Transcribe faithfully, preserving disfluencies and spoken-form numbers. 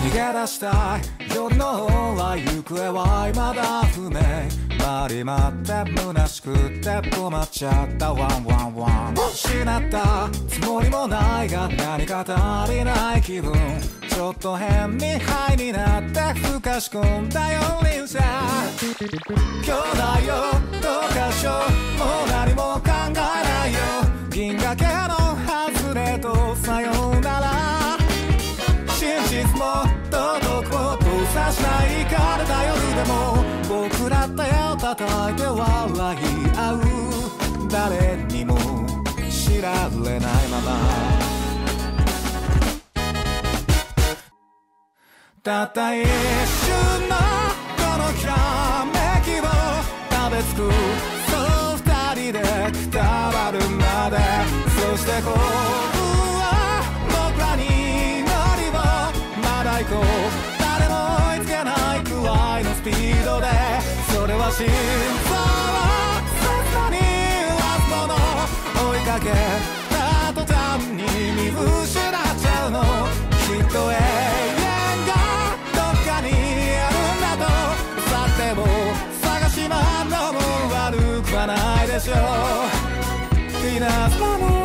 逃げ出したい夜の往来行方は未だ不明待り待って虚しくて困っちゃったワンワンワン失ったつもりもないが何か足りない気分ちょっと変にハイになってふかし込んだよ輪車兄弟よどうかしようもう何も考えないよ銀河系の外れとさようなら真実も道徳を通さしないからだ夜でも僕ら手を叩いて笑い合う誰にも知られないままたった一瞬のこのひらめきを食べ尽くそう二人でくたばるまでそして幸運は僕らに乗りをまだ行こう誰も追いつけないくらいのスピードでそれは心臓を切なに揺らすもの追いかけた途端に見失っちゃうのきっと永遠探し回るのも悪くはないでしょう。